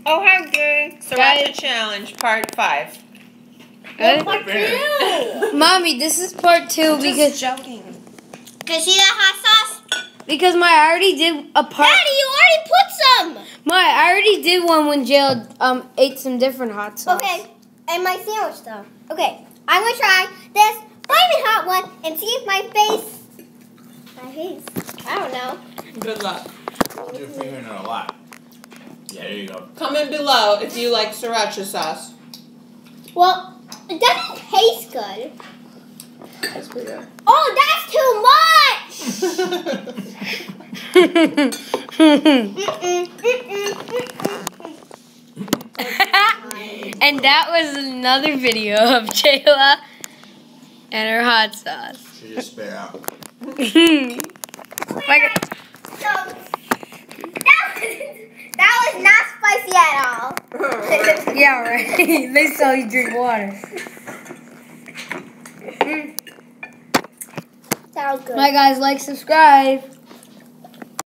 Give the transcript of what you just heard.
Oh, how good. Sriracha Challenge, part 5. Part 2. Mommy, this is part 2 because... joking. Can you see that hot sauce? Because I already did a part... Daddy, you already put some! I already did one when Jayla ate some different hot sauce. Okay, and my sandwich though. Okay, I'm going to try this flaming hot one and see if my face, I don't know. Good luck. You're fingering it a lot. Yeah, there you go. Comment below if you like sriracha sauce. Well, it doesn't taste good. That's pretty good. Oh, that's too much! And that was another video of Jayla and her hot sauce. She just spit out. That was not spicy at all. Yeah, right. They saw you drink water. Sounds good. Bye, guys. Like, subscribe.